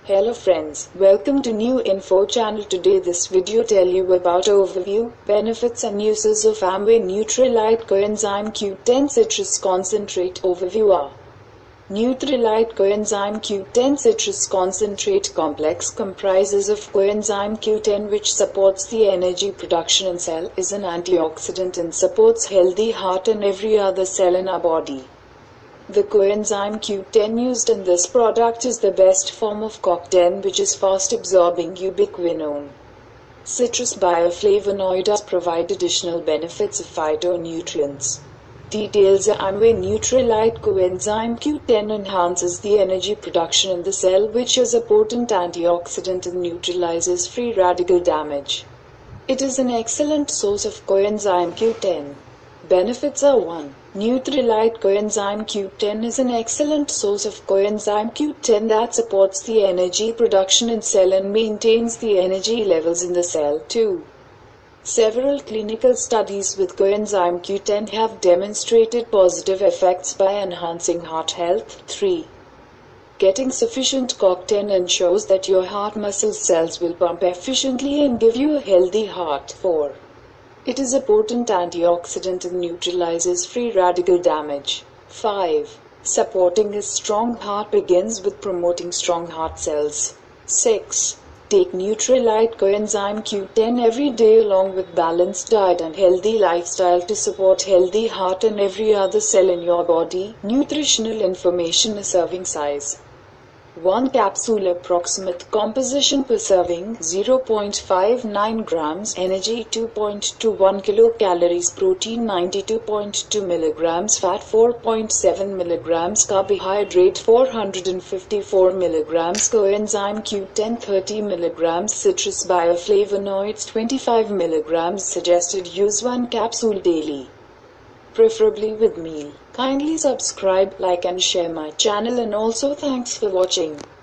Hello friends, welcome to New Info channel. Today this video tell you about overview, benefits and uses of Amway Nutrilite Coenzyme Q10 Citrus Concentrate. Overview are Nutrilite Coenzyme Q10 Citrus Concentrate Complex comprises of coenzyme Q10 which supports the energy production in cell, is an antioxidant and supports healthy heart and every other cell in our body. The coenzyme Q10 used in this product is the best form of CoQ10 which is fast absorbing ubiquinone. Citrus bioflavonoids provide additional benefits of phytonutrients. Details are Amway Nutrilite Coenzyme Q10 enhances the energy production in the cell which is a potent antioxidant and neutralizes free radical damage. It is an excellent source of coenzyme Q10. Benefits are 1. Nutrilite Coenzyme Q10 is an excellent source of coenzyme Q10 that supports the energy production in cell and maintains the energy levels in the cell. 2. Several clinical studies with coenzyme Q10 have demonstrated positive effects by enhancing heart health. 3. Getting sufficient CoQ10 ensures that your heart muscle cells will pump efficiently and give you a healthy heart. 4. It is a potent antioxidant and neutralizes free radical damage. 5. Supporting a strong heart begins with promoting strong heart cells. 6. Take Nutrilite Coenzyme Q10 every day along with balanced diet and healthy lifestyle to support healthy heart and every other cell in your body. Nutritional information: a serving size. 1 capsule, approximate composition per serving 0.59 grams, energy 2.21 kilocalories, protein 92.2 milligrams, fat 4.7 milligrams, carbohydrate 454 milligrams, coenzyme Q10 30 milligrams, citrus bioflavonoids 25 milligrams. Suggested use 1 capsule daily, preferably with meal. Kindly subscribe, like and share my channel, and also thanks for watching.